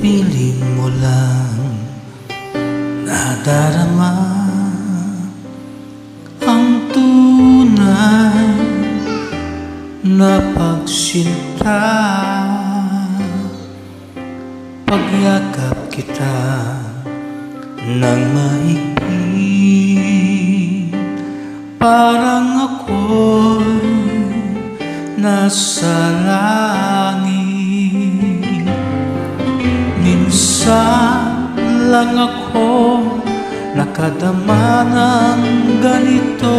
piling mo lang nadarama ang tunay na pagsinta. Pagyakap kita ng mahigpit, parang ako'y nasa langit. Minsan lang ako nakadama ng ganito,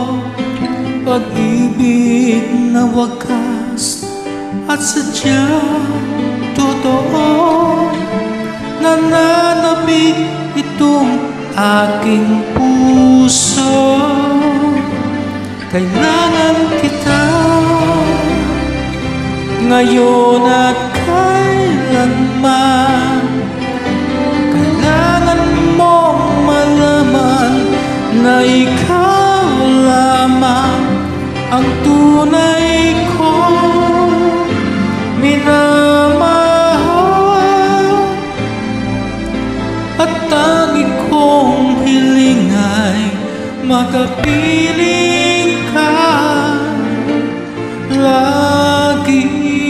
pag-ibig na wagas at sadyang totoo. Nananabik itong aking puso, kailangan kita ngayon at kailanman. Kailangan mong malaman na ikaw lamang ang tunay kong minamahal, at tangi kong hiling ay makapiling ka lagi.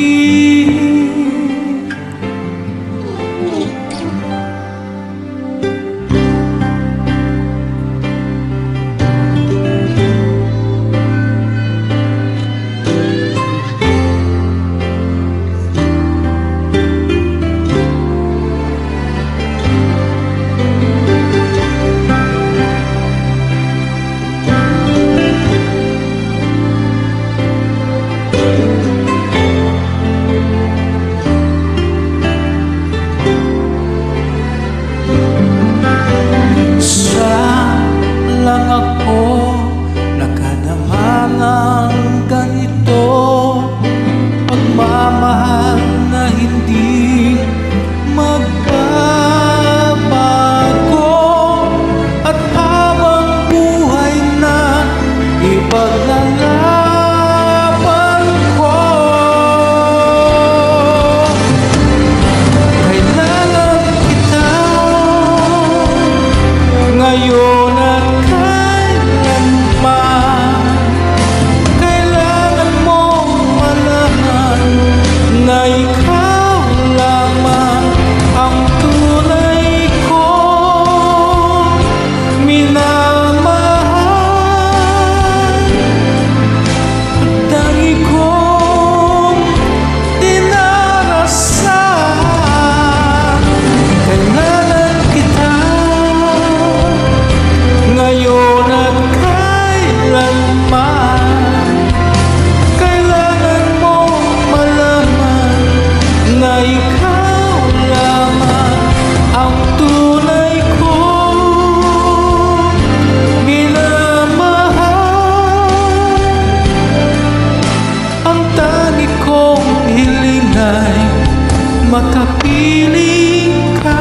Makapiling ka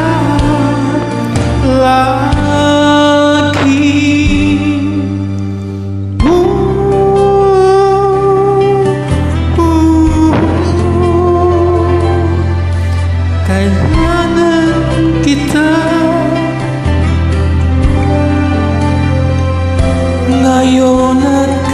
lagi. Kailangan kita ngayon at